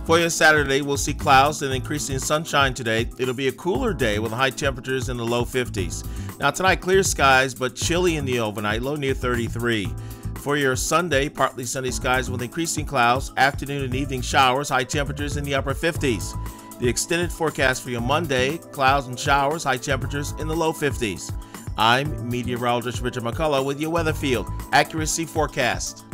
For your Saturday, we'll see clouds and increasing sunshine today. It'll be a cooler day with high temperatures in the low 50s. Now tonight, clear skies, but chilly in the overnight, low near 33. For your Sunday, partly sunny skies with increasing clouds, afternoon and evening showers, high temperatures in the upper 50s. The extended forecast for your Monday, clouds and showers, high temperatures in the low 50s. I'm Meteorologist Richard McCollough with your Weatherfield Accuracy Forecast.